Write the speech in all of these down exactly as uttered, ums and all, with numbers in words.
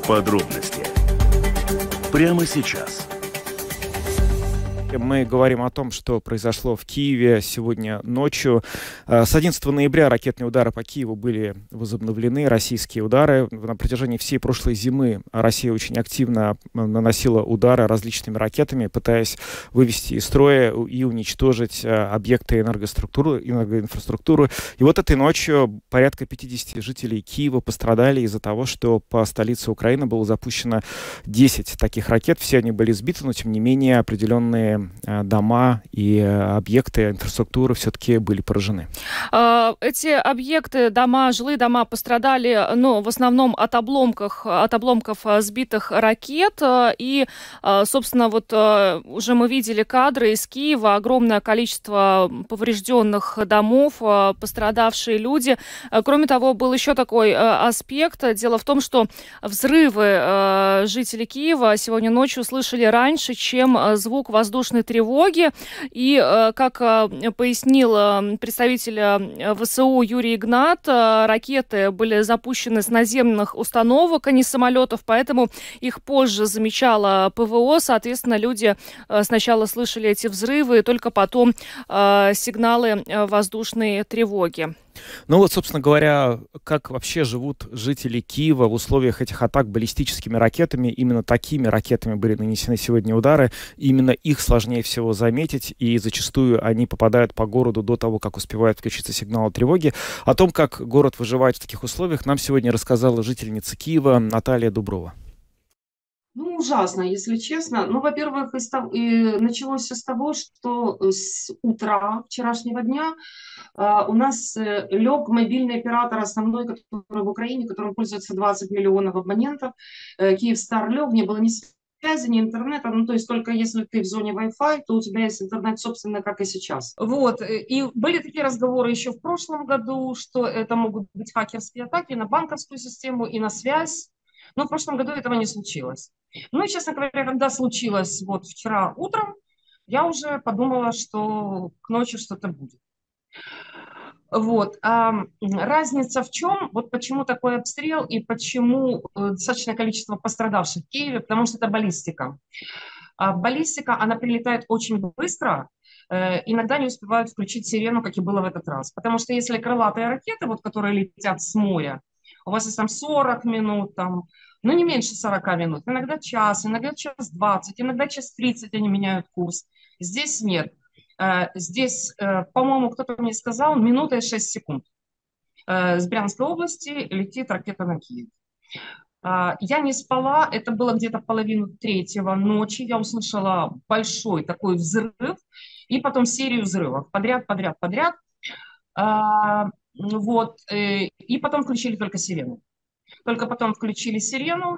Подробности прямо сейчас. Мы говорим о том, что произошло в Киеве сегодня ночью. С одиннадцатого ноября ракетные удары по Киеву были возобновлены, российские удары. На протяжении всей прошлой зимы Россия очень активно наносила удары различными ракетами, пытаясь вывести из строя и уничтожить объекты энергоструктуры, энергоинфраструктуры. И вот этой ночью порядка пятидесяти жителей Киева пострадали из-за того, что по столице Украины было запущено десять таких ракет. Все они были сбиты, но тем не менее определенные дома и объекты инфраструктуры все-таки были поражены. Эти объекты, дома, жилые дома пострадали, ну, в основном от обломков, от обломков сбитых ракет. И, собственно, вот уже мы видели кадры из Киева, огромное количество поврежденных домов, пострадавшие люди. Кроме того, был еще такой аспект. Дело в том, что взрывы жители Киева сегодня ночью слышали раньше, чем звук воздушной тревоги. И, как пояснил представитель ВСУ Юрий Игнат, ракеты были запущены с наземных установок, а не с самолетов, поэтому их позже замечало ПВО. Соответственно, люди сначала слышали эти взрывы, и только потом сигналы воздушной тревоги. Ну вот, собственно говоря, как вообще живут жители Киева в условиях этих атак баллистическими ракетами? Именно такими ракетами были нанесены сегодня удары. Именно их сложнее всего заметить, и зачастую они попадают по городу до того, как успевают включиться сигналы тревоги. О том, как город выживает в таких условиях, нам сегодня рассказала жительница Киева Наталья Дуброва. Ну, ужасно, если честно. Ну, во-первых, из того- и началось все с того, что с утра вчерашнего дня а, у нас э, лег мобильный оператор основной, который в Украине, которым пользуется двадцать миллионов абонентов. Э, Киевстар лег, не было ни связи, ни интернета. Ну, то есть только если ты в зоне Wi-Fi, то у тебя есть интернет, собственно, как и сейчас. Вот. э, И были такие разговоры еще в прошлом году, что это могут быть хакерские атаки на банковскую систему и на связь. Но в прошлом году этого не случилось. Ну и, честно говоря, когда случилось вот вчера утром, я уже подумала, что к ночи что-то будет. Вот. А разница в чем? Вот почему такой обстрел и почему э, достаточное количество пострадавших в Киеве? Потому что это баллистика. А баллистика, она прилетает очень быстро, э, иногда не успевают включить сирену, как и было в этот раз. Потому что если крылатые ракеты, вот, которые летят с моря, у вас есть там сорок минут, там, ну не меньше сорока минут, иногда час, иногда час двадцать, иногда час тридцать они меняют курс. Здесь нет. Здесь, по-моему, кто-то мне сказал, минута и шесть секунд. С Брянской области летит ракета на Киев. Я не спала, это было где-то половину третьего ночи. Я услышала большой такой взрыв и потом серию взрывов подряд, подряд, подряд. Вот. И потом включили только сирену. Только потом включили сирену.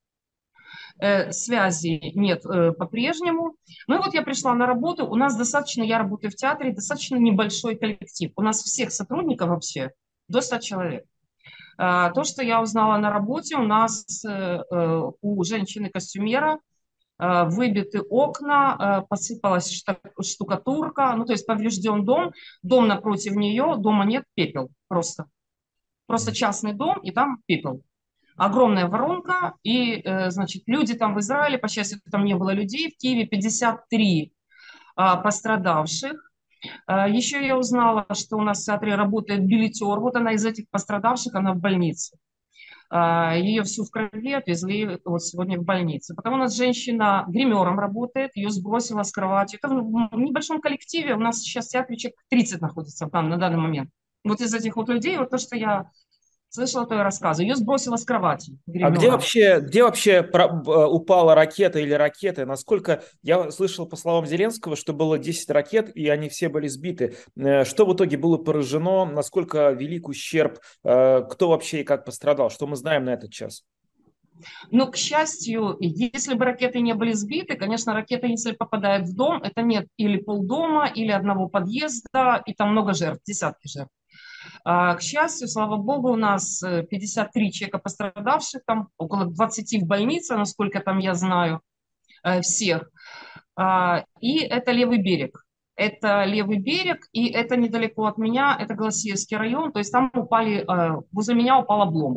Связи нет э, по-прежнему. Ну и вот я пришла на работу. У нас достаточно, я работаю в театре, достаточно небольшой коллектив. У нас всех сотрудников вообще до ста человек. А, то, что я узнала на работе, у нас э, э, у женщины-костюмера э, выбиты окна, э, посыпалась штукатурка, ну то есть поврежден дом, дом напротив нее, дома нет, пепел просто. Просто частный дом, и там пепел. Огромная воронка, и, значит, люди там в Израиле, по счастью, там не было людей, в Киеве пятьдесят три а, пострадавших. А, еще я узнала, что у нас в театре работает билетер, вот она из этих пострадавших, она в больнице. А, ее всю в крови отвезли вот сегодня в больницу. Потом у нас женщина гримером работает, ее сбросила с кровати. Это в небольшом коллективе, у нас сейчас в театре человек тридцать находится там на данный момент. Вот из этих вот людей, вот то, что я слышала, то я рассказываю. Ее сбросила с кровати. А где вообще, где вообще про, упала ракета или ракеты? Насколько я слышал, по словам Зеленского, что было десять ракет, и они все были сбиты. Что в итоге было поражено? Насколько велик ущерб? Кто вообще и как пострадал? Что мы знаем на этот час? Ну, к счастью, если бы ракеты не были сбиты, конечно, ракета, если попадает в дом, это нет или полдома, или одного подъезда, и там много жертв, десятки жертв. К счастью, слава богу, у нас пятьдесят три человека пострадавших, там около двадцати в больнице, насколько там я знаю, всех. И это левый берег. Это левый берег, и это недалеко от меня, это Голосеевский район, то есть там упали, возле меня упал обломок.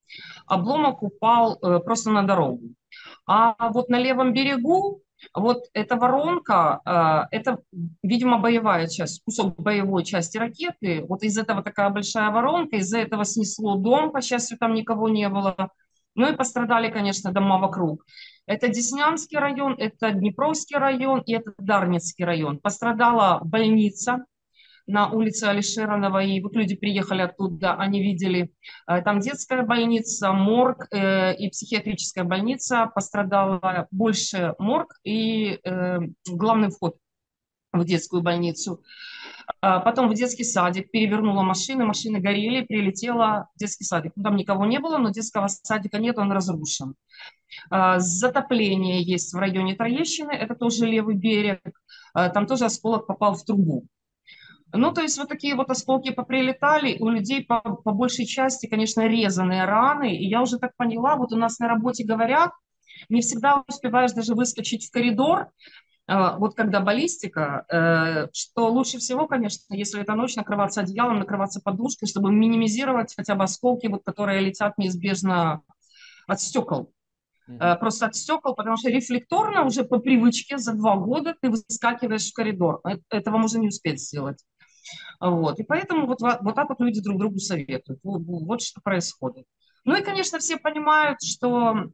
обломок упал э, просто на дорогу. А вот на левом берегу, вот эта воронка, э, это, видимо, боевая часть, кусок боевой части ракеты. Вот из этого такая большая воронка, из-за этого снесло дом, по счастью, там никого не было. Ну и пострадали, конечно, дома вокруг. Это Деснянский район, это Днепровский район и это Дарницкий район. Пострадала больница на улице Алишеронова, и вот люди приехали оттуда, они видели, там детская больница, морг э, и психиатрическая больница, пострадала больше морг и э, главный вход в детскую больницу. А потом в детский садик перевернула машины, машины горели, прилетела в детский садик. Там никого не было, но детского садика нет, он разрушен. А, затопление есть в районе Троещины, это тоже левый берег, а, там тоже осколок попал в трубу. Ну, то есть вот такие вот осколки поприлетали, у людей по, по большей части, конечно, резаные раны, и я уже так поняла, вот у нас на работе говорят, не всегда успеваешь даже выскочить в коридор, э, вот когда баллистика, э, что лучше всего, конечно, если это ночь, накрываться одеялом, накрываться подушкой, чтобы минимизировать хотя бы осколки, вот, которые летят неизбежно от стекол. Mm-hmm. Просто от стекол, потому что рефлекторно уже по привычке за два года ты выскакиваешь в коридор. Этого можно не успеть сделать. Вот. И поэтому вот, вот так вот люди друг другу советуют. Вот, вот что происходит. Ну и, конечно, все понимают, что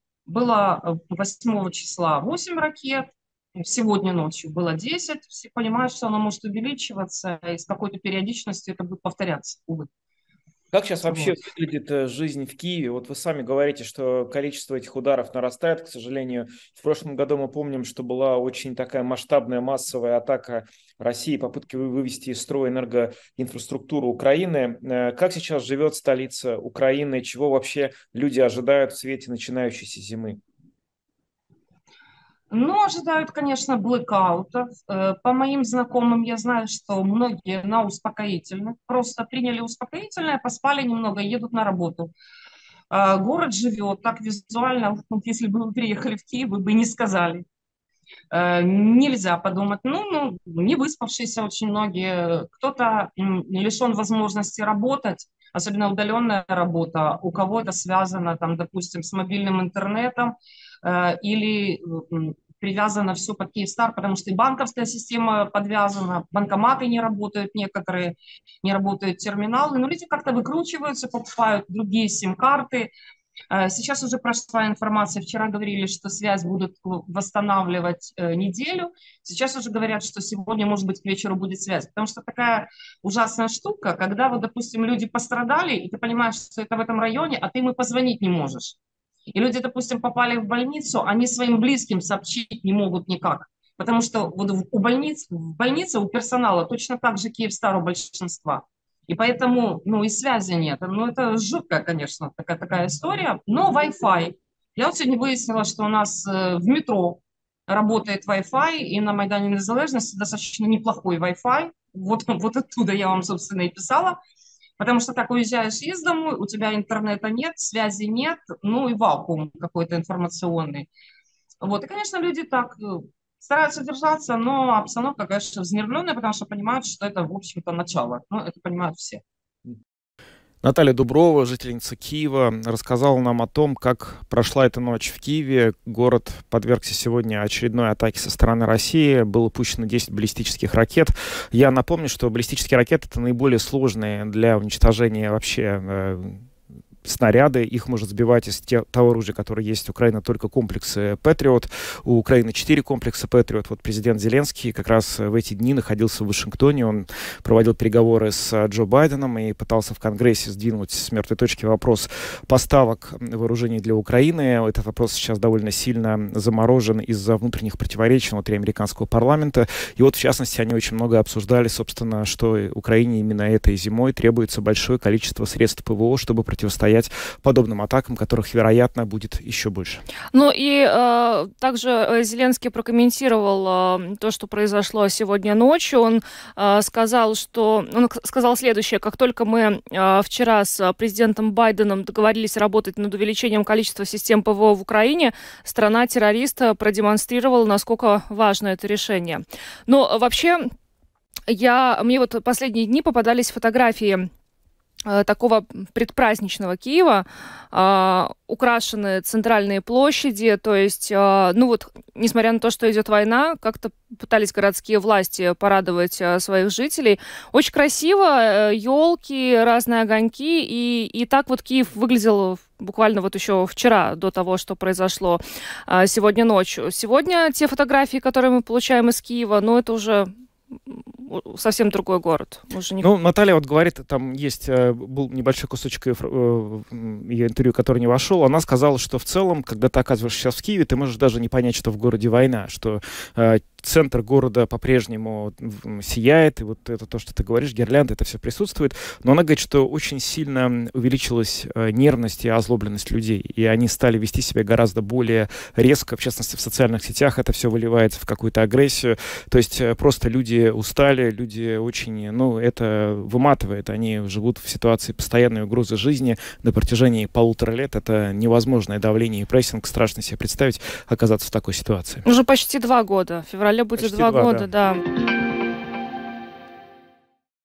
было восьмого числа восемь ракет, сегодня ночью было десять. Все понимают, что оно может увеличиваться, и с какой-то периодичностью это будет повторяться, увы. Как сейчас вообще вот выглядит жизнь в Киеве? Вот вы сами говорите, что количество этих ударов нарастает, к сожалению. В прошлом году мы помним, что была очень такая масштабная массовая атака России, попытки вывести из строя энергоинфраструктуру Украины. Как сейчас живет столица Украины? Чего вообще люди ожидают в свете начинающейся зимы? Ну, ожидают, конечно, блэкаутов. По моим знакомым я знаю, что многие на успокоительных просто приняли успокоительное, поспали немного и едут на работу. Город живет так визуально, если бы вы приехали в Киев, вы бы не сказали. Нельзя подумать, ну, ну, не выспавшиеся очень многие, кто-то лишен возможности работать, особенно удаленная работа, у кого это связано, там, допустим, с мобильным интернетом, или привязано все под Киевстар, потому что и банковская система подвязана, банкоматы не работают, некоторые не работают терминалы, но люди как-то выкручиваются, покупают другие сим-карты. Сейчас уже прошла информация, вчера говорили, что связь будут восстанавливать неделю, сейчас уже говорят, что сегодня, может быть, к вечеру будет связь, потому что такая ужасная штука, когда, вот, допустим, люди пострадали, и ты понимаешь, что это в этом районе, а ты ему позвонить не можешь. И люди, допустим, попали в больницу, они своим близким сообщить не могут никак. Потому что вот у больниц, в больнице у персонала точно так же Киевстар у большинства. И поэтому, ну, и связи нет. Ну, это жуткая, конечно, такая, такая история. Но Wi-Fi. Я вот сегодня выяснила, что у нас в метро работает Wi-Fi, и на Майдане Незалежности достаточно неплохой Wi-Fi. Вот, вот оттуда я вам, собственно, и писала. Потому что так уезжаешь из дому, у тебя интернета нет, связи нет, ну и вакуум какой-то информационный. Вот, и, конечно, люди так стараются держаться, но обстановка, конечно, взнервленная, потому что понимают, что это, в общем-то, начало. Ну, это понимают все. Наталья Дуброва, жительница Киева, рассказала нам о том, как прошла эта ночь в Киеве. Город подвергся сегодня очередной атаке со стороны России. Было пущено десять баллистических ракет. Я напомню, что баллистические ракеты — это наиболее сложные для уничтожения вообще э, снаряды. Их может сбивать из те, того оружия, которое есть у Украины, только комплексы Патриот. У Украины четыре комплекса Патриот. Вот президент Зеленский как раз в эти дни находился в Вашингтоне. Он проводил переговоры с Джо Байденом и пытался в Конгрессе сдвинуть с мертвой точки вопрос поставок вооружений для Украины. Этот вопрос сейчас довольно сильно заморожен из-за внутренних противоречий внутри американского парламента. И вот, в частности, они очень много обсуждали, собственно, что Украине именно этой зимой требуется большое количество средств ПВО, чтобы противостоять подобным атакам, которых, вероятно, будет еще больше. Ну и э, также Зеленский прокомментировал э, то, что произошло сегодня ночью. Он э, сказал, что он сказал следующее: как только мы э, вчера с президентом Байденом договорились работать над увеличением количества систем ПВО в Украине, страна-террорист продемонстрировала, насколько важно это решение. Но вообще, я, мне вот последние дни попадались фотографии такого предпраздничного Киева, э, украшены центральные площади, то есть, э, ну вот, несмотря на то, что идет война, как-то пытались городские власти порадовать э, своих жителей. Очень красиво, э, елки, разные огоньки, и, и так вот Киев выглядел буквально вот еще вчера, до того, что произошло э, сегодня ночью. Сегодня те фотографии, которые мы получаем из Киева, ну, это уже совсем другой город. Уже не... Ну, Наталья вот говорит, там есть, был небольшой кусочек ее интервью, который не вошел. Она сказала, что в целом, когда ты оказываешься сейчас в Киеве, ты можешь даже не понять, что в городе война, что э, центр города по-прежнему сияет, и вот это то, что ты говоришь, гирлянды, это все присутствует. Но она говорит, что очень сильно увеличилась э, нервность и озлобленность людей, и они стали вести себя гораздо более резко, в частности, в социальных сетях это все выливается в какую-то агрессию. То есть э, просто люди устали, люди очень, ну, это выматывает. Они живут в ситуации постоянной угрозы жизни на протяжении полутора лет. Это невозможное давление и прессинг. Страшно себе представить оказаться в такой ситуации. Уже почти два года. В феврале будет Почти два, два года, да. да.